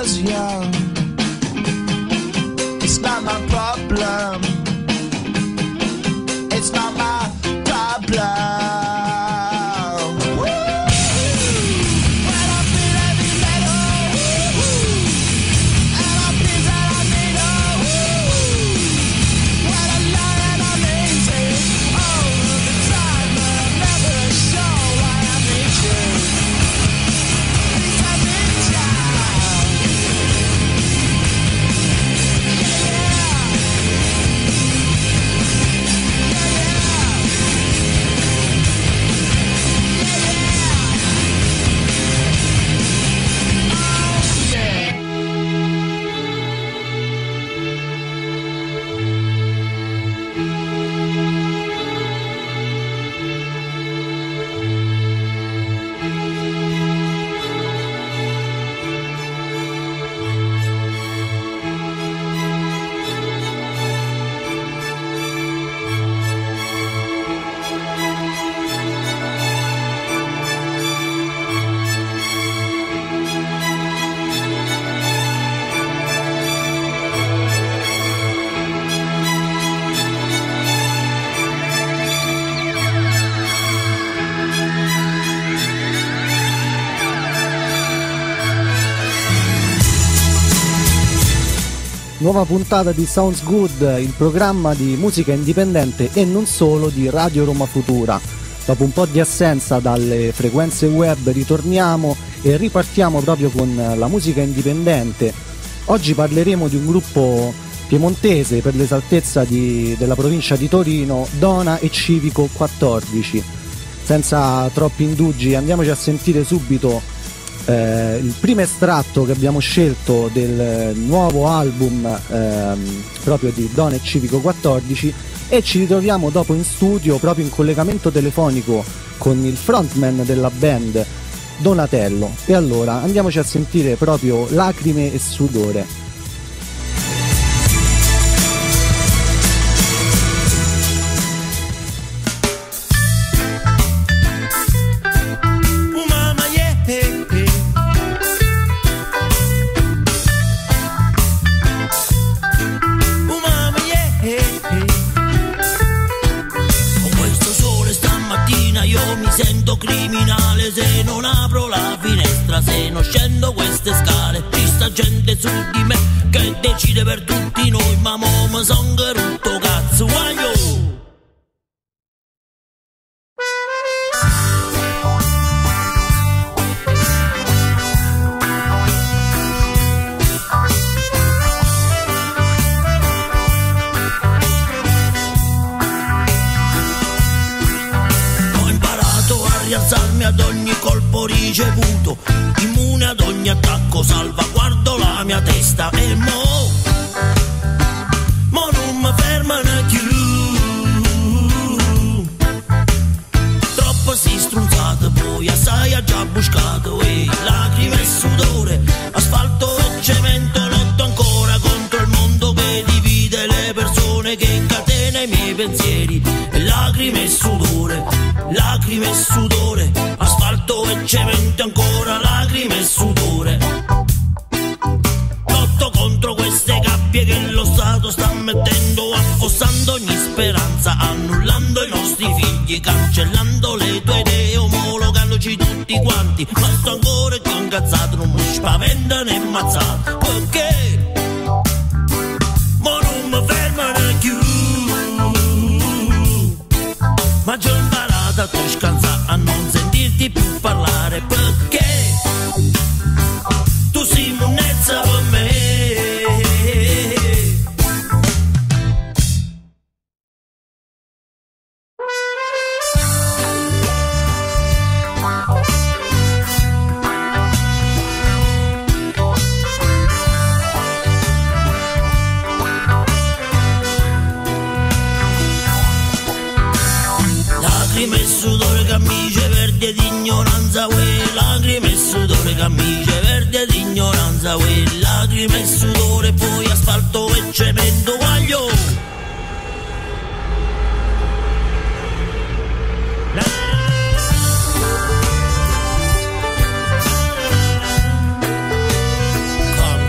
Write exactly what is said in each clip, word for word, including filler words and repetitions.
was young. It's not my problem. It's not my problem. Nuova puntata di Sounds Good, il programma di musica indipendente e non solo di Radio Roma Futura. Dopo un po' di assenza dalle frequenze web ritorniamo e ripartiamo proprio con la musica indipendente. Oggi parleremo di un gruppo piemontese, per l'esaltezza di, della provincia di Torino, Dona e Civico quattordici. Senza troppi indugi andiamoci a sentire subito Eh, il primo estratto che abbiamo scelto del nuovo album ehm, proprio di Dona e Civico quattordici, e ci ritroviamo dopo in studio proprio in collegamento telefonico con il frontman della band, Donatello. E allora andiamoci a sentire proprio Lacrime e Sudore. Sento criminale se non apro la finestra, se non scendo queste scale. Ci sta gente su di me che decide per tutti noi, ma mo mi son rotto cazzo, guaglio. Rialzarmi ad ogni colpo ricevuto, immune ad ogni attacco, salvaguardo la mia testa e mo, mo non mi fermano più. Troppo si strunzato, poi assai ha già buscato, e lacrime e sudore, asfalto e cemento, lotto ancora contro il mondo che divide le persone, che incatena i miei pensieri, e lacrime e sudore, lacrime e sudore, asfalto e cemento ancora, lacrime e sudore. Lotto contro queste gabbie che lo Stato sta mettendo, affossando ogni speranza, annullando i nostri figli, cancellando le tue idee, omologandoci tutti quanti. Ma sto ancora più incazzato, non mi spaventa né mazzato, perché mo non mi fermano più. Ma già ho imparato a te scansare, a non sentirti più parlare, perché tu sei monnezza per me. Lacrime e sudore, camicie verde di ignoranza, uè. Lacrime e sudore, camicie verde di ignoranza, uè. Lacrime e sudore, poi asfalto e cemento, guaglio. Come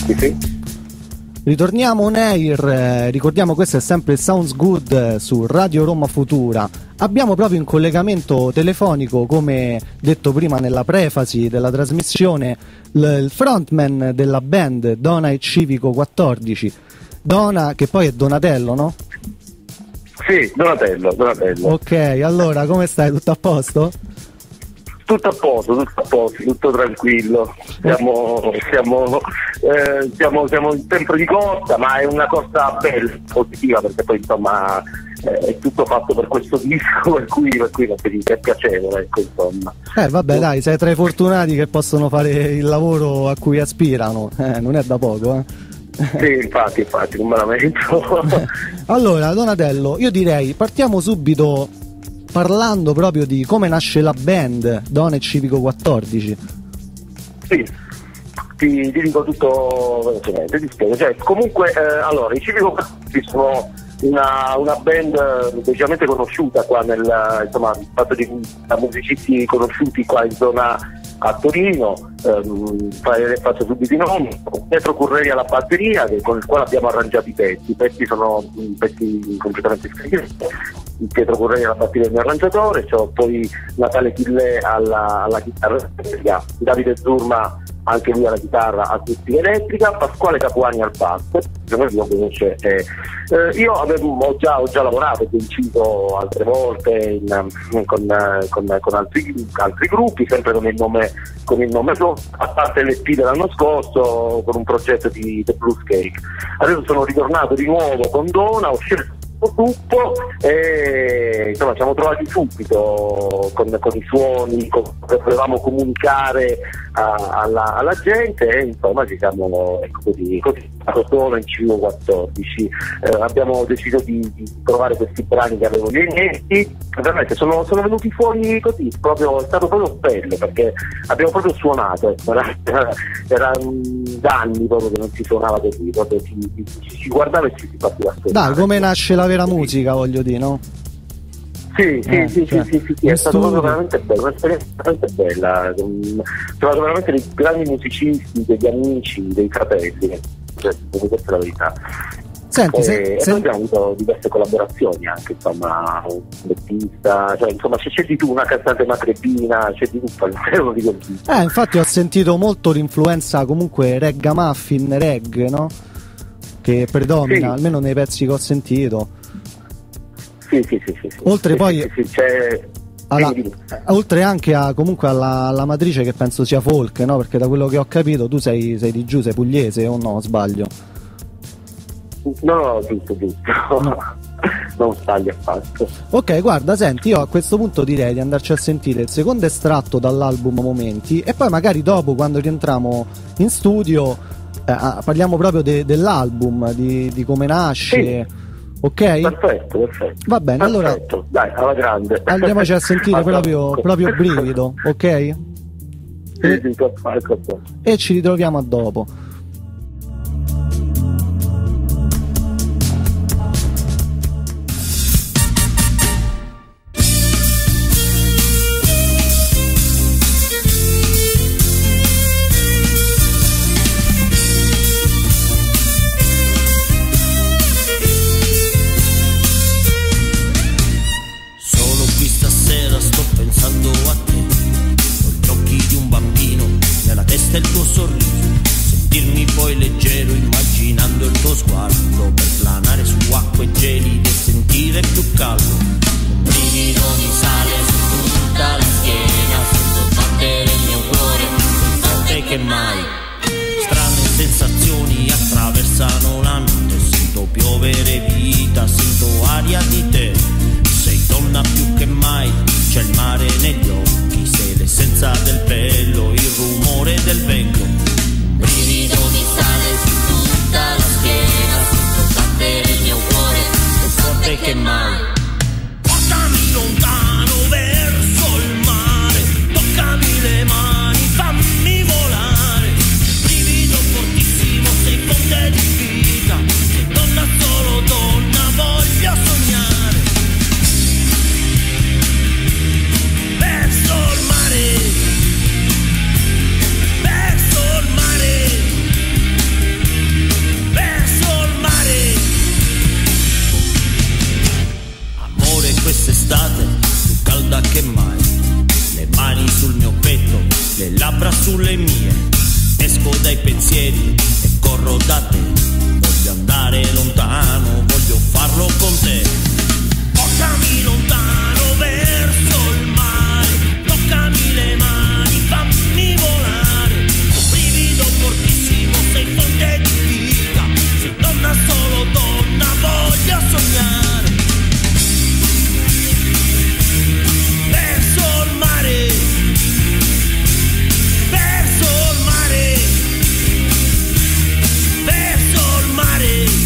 Sì, sì. Ritorniamo on air, eh, ricordiamo questo è sempre il Sounds Good eh, su Radio Roma Futura. Abbiamo proprio in collegamento telefonico, come detto prima nella prefasi della trasmissione, l- il frontman della band Dona e Civico quattordici. Dona, che poi è Donatello, no? Sì, Donatello, Donatello. Ok, allora come stai? Tutto a posto? Tutto a posto, tutto a posto, tutto tranquillo. Siamo, siamo, eh, siamo, siamo in tempo di corsa, ma è una corsa bella, positiva, perché poi insomma eh, è tutto fatto per questo disco, per cui, per cui è piacevole, ecco, insomma. Eh vabbè dai, sei tra i fortunati che possono fare il lavoro a cui aspirano, eh, non è da poco, eh. Sì, infatti, infatti, non me la lamento. Allora, Donatello, io direi partiamo subito parlando proprio di come nasce la band Dona e Civico quattordici. Sì, ti, ti dico tutto velocemente, ti spiego. Cioè, comunque, eh, allora, i Civico quattordici sono una, una band decisamente conosciuta qua nel, insomma, fatto di da musicisti conosciuti qua in zona a Torino, ehm, faccio subito i nomi. Pietro Curreri alla batteria, con il quale abbiamo arrangiato i pezzi. I pezzi sono pezzi completamente scritti. Pietro Curreri alla batteria del mio arrangiatore, c'ho poi Natale Chillè alla, alla chitarra elettrica, Davide Zurma anche lui alla chitarra acustica elettrica, Pasquale Capuani al basso, che non lo conosce. Eh, eh, io avevo, ho, già, ho già lavorato, ho inciso altre volte in, con, con, con altri, altri gruppi, sempre con il nome con il nome a parte l'E P dell'anno scorso con un progetto di The Blues Cake. Adesso sono ritornato di nuovo con Dona, ho scelto tutto e insomma ci siamo trovati subito con, con i suoni, con, volevamo comunicare a, alla, alla gente e insomma ci siamo, ecco, così, così solo in Civico quattordici eh, abbiamo deciso di, di provare questi brani che avevo nei mente, veramente sono, sono venuti fuori così, proprio, è stato proprio bello perché abbiamo proprio suonato, era, era, era da anni proprio che non si suonava così, proprio si, si, si guardava e ci si partiva a suonare. Dai, come nasce la vera musica, voglio dire, no? Sì, sì, eh, sì, cioè, sì, sì, sì, sì, è stato proprio veramente bello, un'esperienza veramente bella. Ho trovato veramente dei grandi musicisti, degli amici, dei fratelli, cioè, questa è la verità. Senti, e, se, e se... poi abbiamo avuto diverse collaborazioni anche, insomma, un lettista, cioè insomma c'è, c'è di tu, una cantante macrebina, c'è di tutto all'interno di quel disco. Eh, infatti ho sentito molto l'influenza comunque ragamuffin, reggae, no? Che predomina, sì, almeno nei pezzi che ho sentito. Sì, sì, sì, sì, sì. Oltre sì, poi sì, sì, c'è... alla, oltre anche a comunque alla, alla matrice che penso sia folk, no? Perché da quello che ho capito tu sei, sei di giù, sei pugliese o no, sbaglio? No, no, giusto, giusto. No. Non sbaglio affatto. Ok, guarda, senti, io a questo punto direi di andarci a sentire il secondo estratto dall'album Momenti e poi magari dopo, quando rientriamo in studio, eh, parliamo proprio de, dell'album, di, di come nasce. Sì. Ok? Perfetto, perfetto. Va bene, perfetto. Allora dai, alla grande. Andiamoci a sentire proprio, proprio brivido, ok? Sì, e, sì, perfetto. E ci ritroviamo a dopo. Il tuo sorriso, sentirmi poi leggero immaginando il tuo sguardo per planare su acque gelide e sentire più caldo. Un brivido mi sale su tutta la schiena, sento battere il mio cuore più forte che mai. Strane sensazioni attraversano la notte, sento piovere vita, sento aria di te. Sei donna più che mai, c'è il mare negli occhi, sei l'essenza del pelo, il rumore del vento. Un brivido mi sale su tutta la schiena, sento battere il mio cuore più forte che mai. Portami lontano verso il mare, toccami le mani, fammi volare. Brivido fortissimo, sei fonte di vita, sei donna, solo donna, voglio sognare. Verso il mare, labbra sulle mie, esco dai pensieri e corro da te. Voglio andare lontano, voglio farlo con te. Portami lontano verso il mare, toccami le mani, fammi volare. Un brivido fortissimo, sei fonte di vita, sei donna, solo donna, voglio sognare. Verso il mare, verso il mare, verso il mare.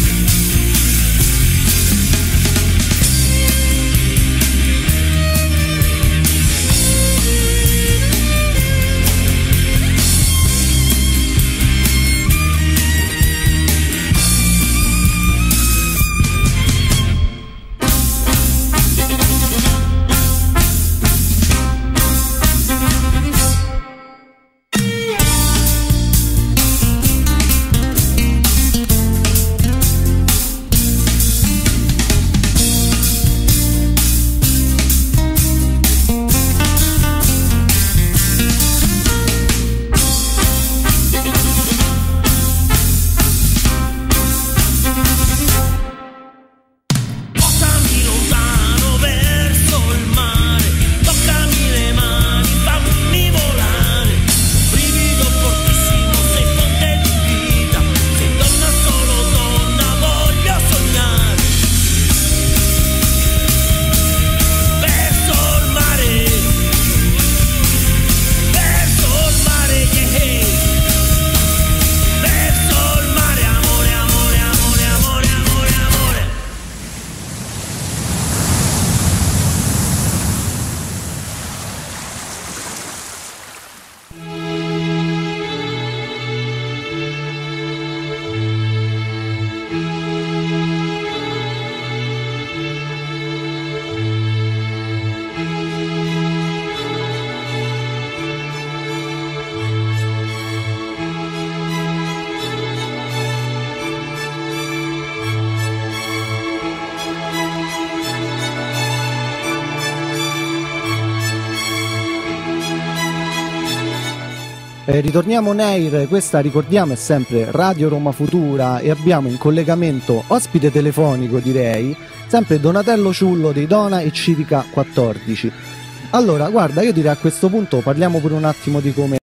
Eh, ritorniamo Neir, questa ricordiamo è sempre Radio Roma Futura e abbiamo in collegamento ospite telefonico, direi, sempre Donatello Ciullo dei Dona e Civica quattordici. Allora, guarda, io direi a questo punto parliamo pure un attimo di come